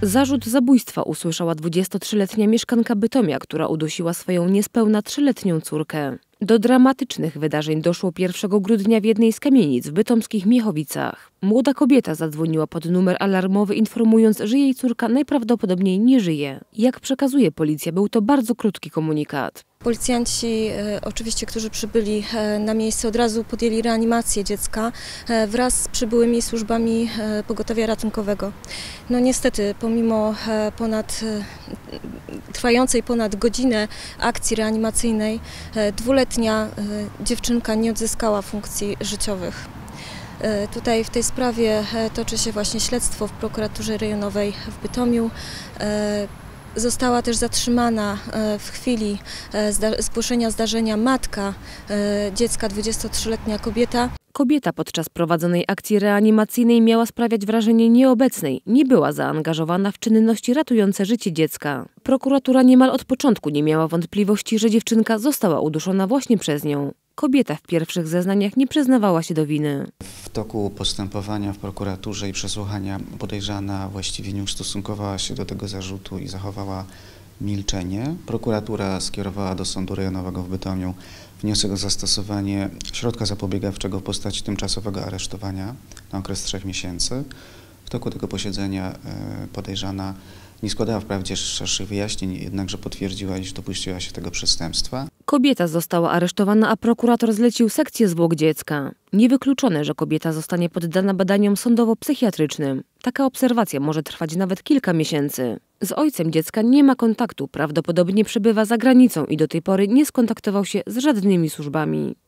Zarzut zabójstwa usłyszała 23-letnia mieszkanka Bytomia, która udusiła swoją niespełna 3-letnią córkę. Do dramatycznych wydarzeń doszło 1 grudnia w jednej z kamienic w bytomskich Miechowicach. Młoda kobieta zadzwoniła pod numer alarmowy, informując, że jej córka najprawdopodobniej nie żyje. Jak przekazuje policja, był to bardzo krótki komunikat. Policjanci, oczywiście, którzy przybyli na miejsce, od razu podjęli reanimację dziecka wraz z przybyłymi służbami pogotowia ratunkowego. No niestety, pomimo trwającej ponad godzinę akcji reanimacyjnej, 2-letnia dziewczynka nie odzyskała funkcji życiowych. Tutaj w tej sprawie toczy się właśnie śledztwo w prokuraturze rejonowej w Bytomiu. Została też zatrzymana w chwili zgłoszenia zdarzenia matka dziecka, 23-letnia kobieta. Kobieta podczas prowadzonej akcji reanimacyjnej miała sprawiać wrażenie nieobecnej, nie była zaangażowana w czynności ratujące życie dziecka. Prokuratura niemal od początku nie miała wątpliwości, że dziewczynka została uduszona właśnie przez nią. Kobieta w pierwszych zeznaniach nie przyznawała się do winy. W toku postępowania w prokuraturze i przesłuchania podejrzana właściwie nie ustosunkowała się do tego zarzutu i zachowała milczenie. Prokuratura skierowała do Sądu Rejonowego w Bytomiu wniosek o zastosowanie środka zapobiegawczego w postaci tymczasowego aresztowania na okres 3 miesięcy. W toku tego posiedzenia podejrzana nie składała wprawdzie szerszych wyjaśnień, jednakże potwierdziła, iż dopuściła się tego przestępstwa. Kobieta została aresztowana, a prokurator zlecił sekcję zwłok dziecka. Niewykluczone, że kobieta zostanie poddana badaniom sądowo-psychiatrycznym. Taka obserwacja może trwać nawet kilka miesięcy. Z ojcem dziecka nie ma kontaktu, prawdopodobnie przebywa za granicą i do tej pory nie skontaktował się z żadnymi służbami.